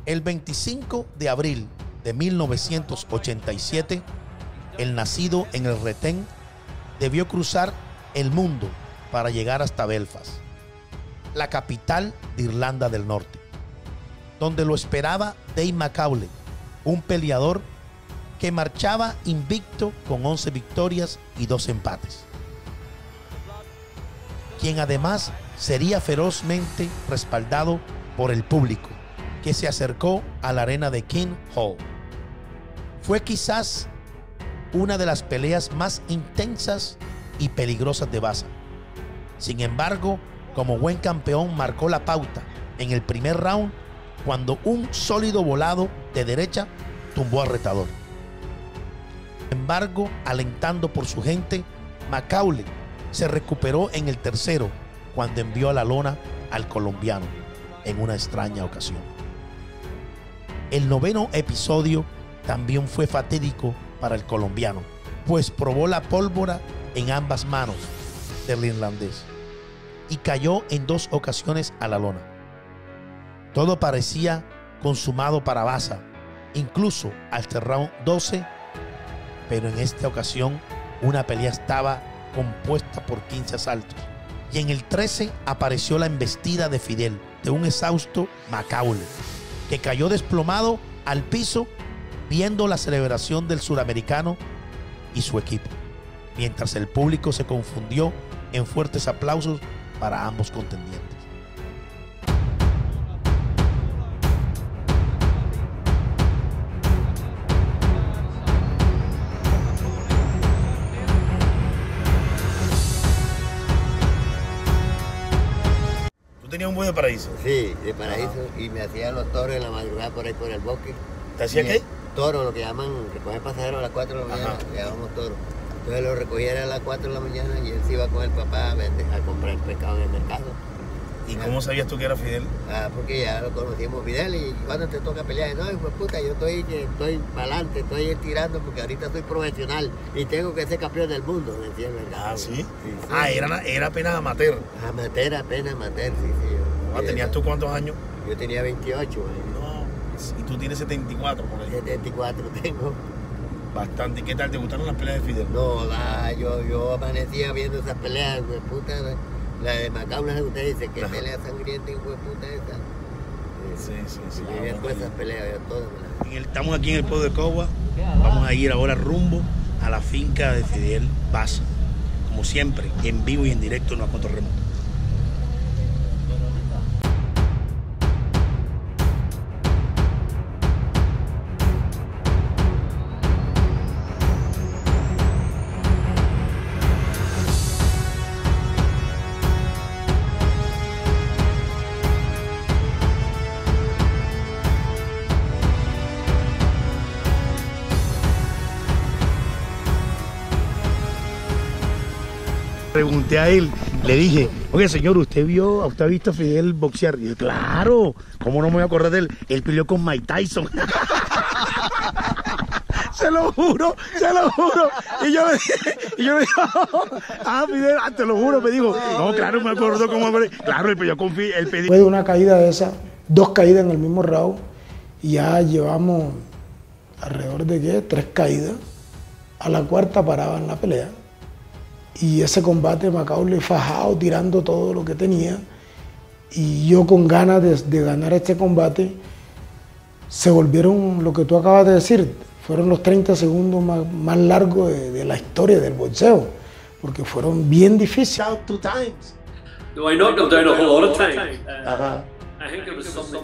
El 25 de abril de 1987, el nacido en el retén debió cruzar el mundo para llegar hasta Belfast, la capital de Irlanda del Norte, donde lo esperaba Dave McCauley, un peleador que marchaba invicto con 11 victorias y 2 empates, quien además sería ferozmente respaldado por el público que se acercó a la arena de King Hall. Fue quizás una de las peleas más intensas y peligrosas de Baza. Sin embargo, como buen campeón marcó la pauta en el primer round cuando un sólido volado de derecha tumbó al retador. Sin embargo, alentando por su gente, McCauley se recuperó en el tercero cuando envió a la lona al colombiano en una extraña ocasión. El noveno episodio también fue fatídico para el colombiano, pues probó la pólvora en ambas manos del irlandés y cayó en 2 ocasiones a la lona. Todo parecía consumado para Baza, incluso hasta el round 12, pero en esta ocasión una pelea estaba compuesta por 15 asaltos y en el 13 apareció la embestida de Fidel de un exhausto McCauley, que cayó desplomado al piso viendo la celebración del suramericano y su equipo, mientras el público se confundió en fuertes aplausos para ambos contendientes. ¿Tú tenías un buen de Paraíso? Sí, de Paraíso. Ajá. Y me hacía los toros en la madrugada por ahí por el bosque. ¿Te hacía qué? Toro, lo que llaman, recoger pasajeros a las 4 de la mañana, le llamamos toro. Entonces lo recogía a las 4 de la mañana y él se iba con el papá a comprar pescado en el mercado. ¿Y cómo sabías tú que era Fidel? Porque ya lo conocíamos Fidel. Y cuando te toca pelear, no, hijo de puta, yo estoy para adelante, estoy tirando porque ahorita soy profesional y tengo que ser campeón del mundo, decía el mercado. Ah, ¿sí? Sí. Era apenas amateur. Amateur, apenas amateur, sí. ¿Tenías tú cuántos años? Yo tenía 28. Y tú tienes 74 por ahí. 74 tengo. Bastante. ¿Y qué tal? ¿Te gustaron las peleas de Fidel? No, yo amanecía viendo esas peleas, hijo de puta. La de Macabra, que usted dice, que pelea sangrienta, hijo de puta esa. Sí. Y después esas peleas, yo todas. Estamos aquí en el pueblo de Cogua. Vamos a ir ahora rumbo a la finca de Fidel Baza. Como siempre, en vivo y en directo en Control Remoto. Pregunté a él, le dije, oye señor, ¿usted ha visto a Fidel boxear? Y yo, claro, ¿cómo no me voy a acordar de él? Él peleó con Mike Tyson. Se lo juro. Y yo le dije, Fidel, te lo juro, me dijo, no, claro, me acuerdo cómo, claro, él peleó con Fidel. Después de una caída de esa, 2 caídas en el mismo round, y ya llevamos alrededor de 3 caídas. A la 4ª paraba en la pelea. Y ese combate, McCauley fajado, tirando todo lo que tenía. Y yo con ganas de ganar este combate, se volvieron, lo que tú acabas de decir, fueron los 30 segundos más largos de la historia del boxeo, porque fueron bien difíciles. Two times. No, I knocked him down a whole lot of times. I think it was something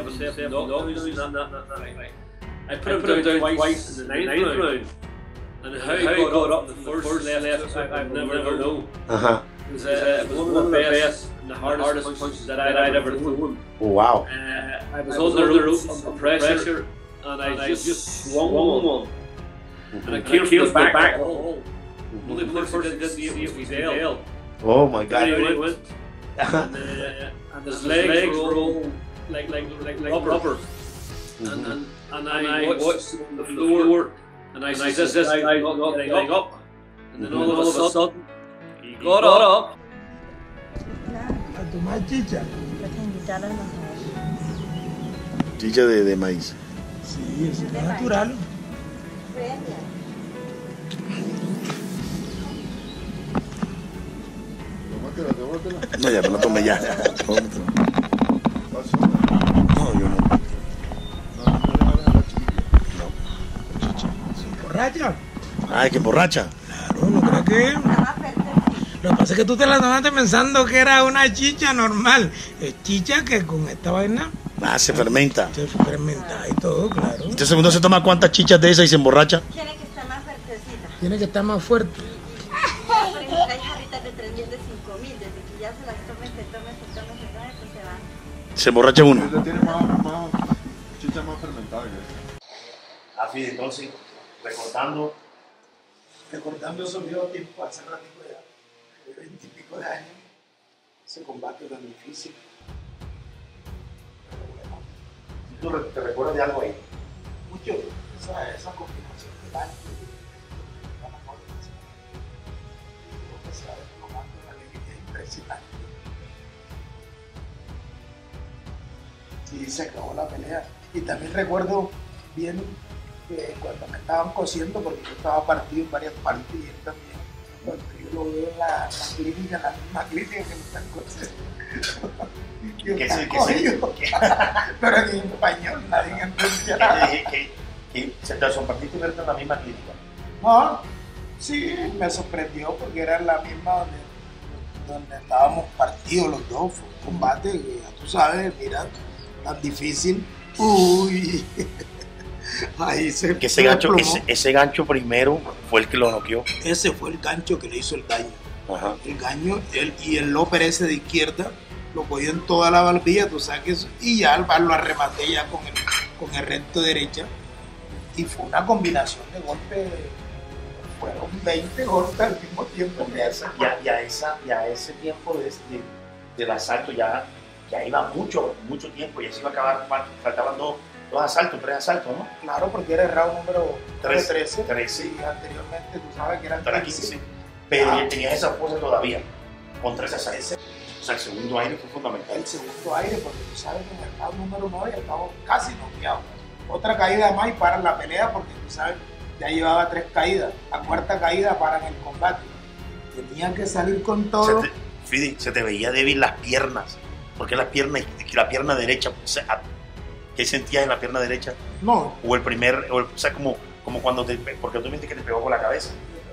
I put him down twice in the 9th round. And how he got up the first left, I've never known. It was one of the best and the hardest punches that I'd ever thrown. Wow. I was on the ropes under pressure, and I just swung one. And I came from the back of the hole. Only person that didn't see it was Fidel. Oh my God. Anyway, it went. And his legs were all like rubber. And I watched him on the floor. And I said, this guy not getting up. And then all of a sudden, he got up. A tomar chicha. Yo te invitaron a Chicha de maíz. Sí, eso es natural. No, ya me la tomé ya. No, yo no. ¿Borracha? Ay, que borracha. Claro, ¿no crees que? Lo que pasa es que tú te la tomaste pensando que era una chicha normal. Es chicha que con esta vaina Se fermenta. se fermenta y todo, claro. Entonces uno se toma cuántas chichas de esas y se emborracha. Tiene que estar más fuertecita. Tiene que estar más fuerte. Por ejemplo, hay jarritas de 3.000, de 5.000. Desde que ya se las tome, pues se va. Se emborracha uno. Tiene chicha más fermentada que esta. Así, entonces, Recordando esos viejos tiempos, hace ratito ya, de 20 y pico de años, ese combate tan difícil. Pero bueno, ¿Tú te recuerdas de algo ahí? mucho, esa combinación de daño, es impresionante. Y se acabó la pelea. Y también recuerdo bien que cuando me estaban cosiendo, porque yo estaba partido en varias partes y él también, cuando yo lo veo en la clínica, la misma clínica que me están cosiendo. Pero en español, nadie entendía nada. Que se te sorprendiste verte en la misma clínica. No, sí, me sorprendió porque era la misma donde estábamos partidos los dos. Fue un combate que ya tú sabes, mira, tan difícil. Uy, ahí se Que ese gancho primero fue el que lo noqueó. Ese fue el gancho que le hizo el daño. Ajá. El gaño, y el López ese de izquierda lo cogió en toda la barbilla, tú sabes que eso, y ya lo arrematé ya con el recto derecha. Y fue una combinación de golpes, fueron 20 golpes al mismo tiempo. Y a ese tiempo del asalto ya iba mucho tiempo, ya se iba a acabar, faltaban dos asaltos, 3 asaltos, ¿no? Claro, porque era el round número 13. 13. Y anteriormente tú sabes que eran Pero 15. Pero tenías esa fuerza todavía, con 3 asaltos. O sea, el segundo aire fue fundamental. El segundo aire, porque tú sabes que en el round número 9 ya estaba casi noqueado. Otra caída más y paran la pelea, porque tú sabes, ya llevaba 3 caídas. La cuarta caída paran el combate. Tenían que salir con todo. Fidi, se te veía débil las piernas. ¿Por qué la pierna derecha? O sea, ¿qué sentías en la pierna derecha? No. O el primer, o sea, como cuando porque tú viste que te pegó con la cabeza.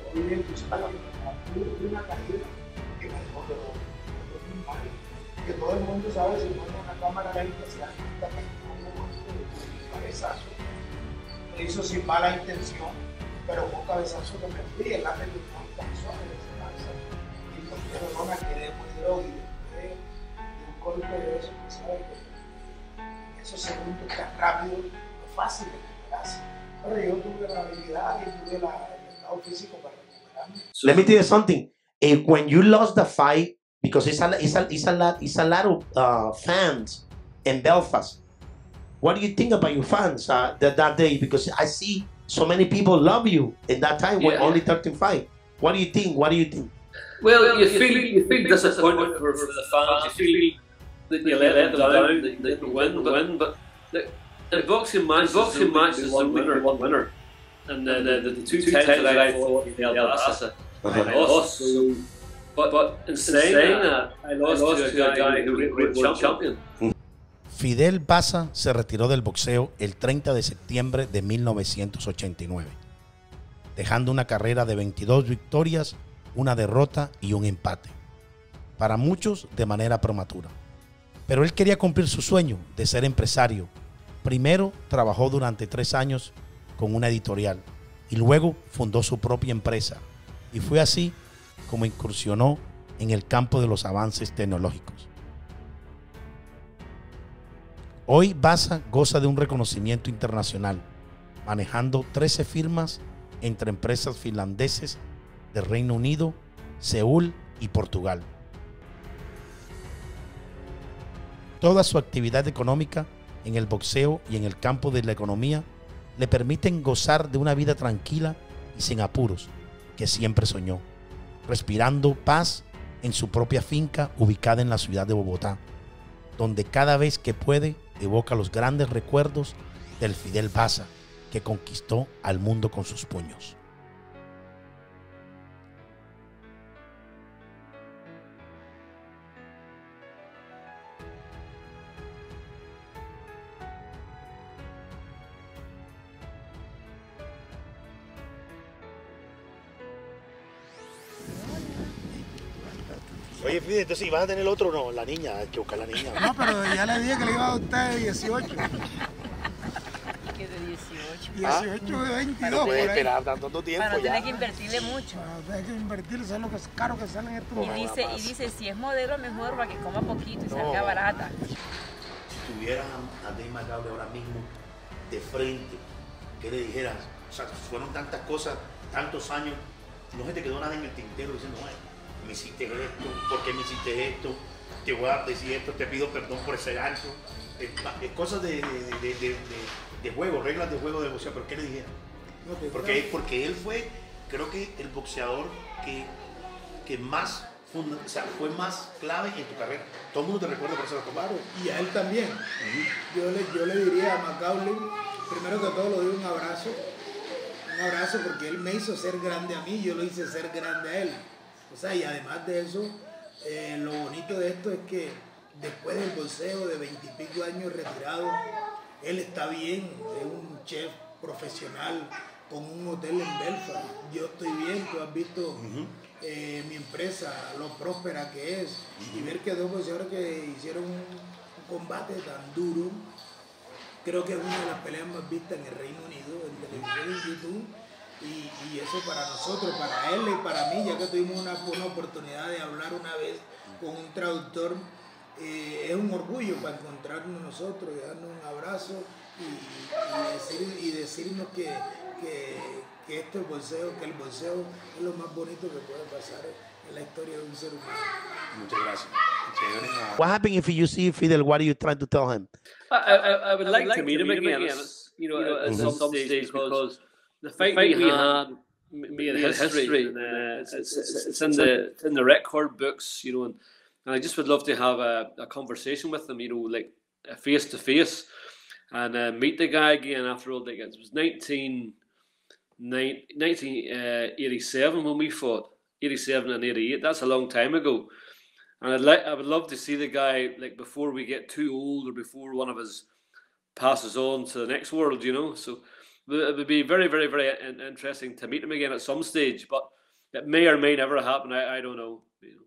Una caída que me dejó muy mal. Que todo el mundo sabe, si pone una cámara lenta, se da cuenta que un cabezazo. Me hizo sin mala intención, pero fue un cabezazo que me fui, el ángel no alcanzó a ver ese cabezazo. Y no me quedé muy droga y después de un golpe de eso, que sabe que en esos segundos tan rápido, no es fácil de recuperarse. Pero yo tuve la habilidad y tuve el estado físico para recuperarme. Let me tell you something. When you lost the fight, because it's a lot of fans in Belfast. What do you think about your fans that day? Because I see so many people love you in that time when only 13-5. What do you think? Well, you feel disappointed for the fans. You feel that you let them down, that you win. But the boxing match is one winner. And the two times that I fought in Alabasta, I lost. So, but in saying that, I lost to a guy who was world champion. Fidel Baza se retiró del boxeo el 30 de septiembre de 1989, dejando una carrera de 22 victorias, una derrota y un empate. Para muchos de manera prematura. Pero él quería cumplir su sueño de ser empresario. Primero trabajó durante 3 años con una editorial y luego fundó su propia empresa. Y fue así como incursionó en el campo de los avances tecnológicos. Hoy Baza goza de un reconocimiento internacional, manejando 13 firmas entre empresas finlandeses del Reino Unido, Seúl y Portugal. Toda su actividad económica en el boxeo y en el campo de la economía le permiten gozar de una vida tranquila y sin apuros que siempre soñó, respirando paz en su propia finca ubicada en la ciudad de Bogotá, donde cada vez que puede evoca los grandes recuerdos del Fidel Baza, que conquistó al mundo con sus puños. Oye, Fidel, entonces, ¿y vas a tener el otro o no? La niña, hay que buscar la niña. No, pero ya le dije que le iba a adoptar de 18. Que de 18. 18 de 22. No puedes por ahí. esperar tanto tiempo Para no ya. tener que invertirle mucho. Hay que invertir, ¿sabes lo que es caro que salen estos? Y dice, si es modelo, mejor para que coma poquito y salga barata. Si tuvieras a Dave McCauley ahora mismo de frente, ¿qué le dijeras? O sea, fueron tantas cosas, tantos años, no se te quedó nada en el tintero diciendo, "Ay, me hiciste esto, ¿por qué me hiciste esto? Te voy a decir esto, te pido perdón por ese acto". Es cosas de juego, reglas de juego de boxeo, pero ¿qué le dijeras? Porque él fue, creo que el boxeador que más, o sea, fue más clave en tu carrera. Todo el mundo te recuerda por eso. Claro, y a él también. Yo le diría a McCauley, primero que todo, le doy un abrazo porque él me hizo ser grande a mí, yo lo hice ser grande a él. O sea, y además de eso, lo bonito de esto es que después del boxeo de 20 y pico años retirado, él está bien, es un chef profesional con un hotel en Belfast. Yo estoy bien, tú has visto mi empresa, lo próspera que es, y ver que dos boxeadores que hicieron un combate tan duro, creo que es una de las peleas más vistas en el Reino Unido, en televisión y en YouTube. Y eso para nosotros, para él y para mí, ya que tuvimos una oportunidad de hablar una vez con un traductor, es un orgullo para encontrarnos nosotros y darnos un abrazo y decirnos que esto es boxeo, que el boxeo es lo más bonito que puede pasar en la historia de un ser humano. Muchas gracias. What happened if you see Fidel? What are you trying to tell him? I would like to meet him again, at some stage, because the fight we had made history. And, it's in the record books, and I just would love to have a conversation with him, like face to face, and meet the guy again after all. Like, it was 1987 when we fought, 87 and 88. That's a long time ago. And I would love to see the guy, like, before we get too old or before one of us passes on to the next world, So it would be very, very, very interesting to meet him again at some stage, but it may or may never happen. I don't know.